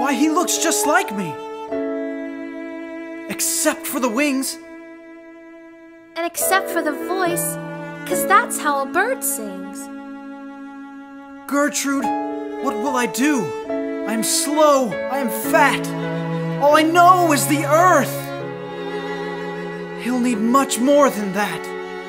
Why, he looks just like me. Except for the wings. And except for the voice, 'cause that's how a bird sings. Gertrude, what will I do? I am slow, I am fat. All I know is the earth. He'll need much more than that.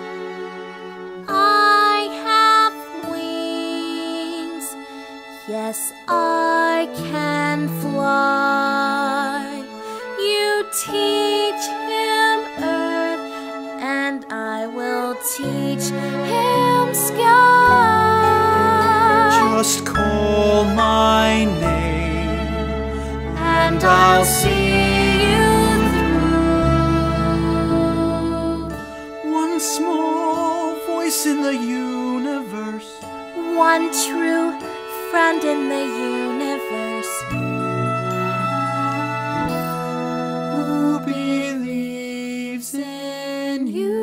I have wings. Yes, I can fly. You teach him earth, and I will teach him sky. Just call my name, and I'll see you through. One small voice in the universe, one true friend in the universe, who believes in you.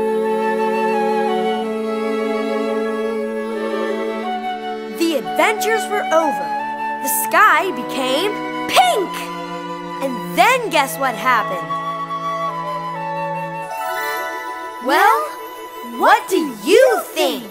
The adventures were over. The sky became pink! And then guess what happened? Well, what do you think?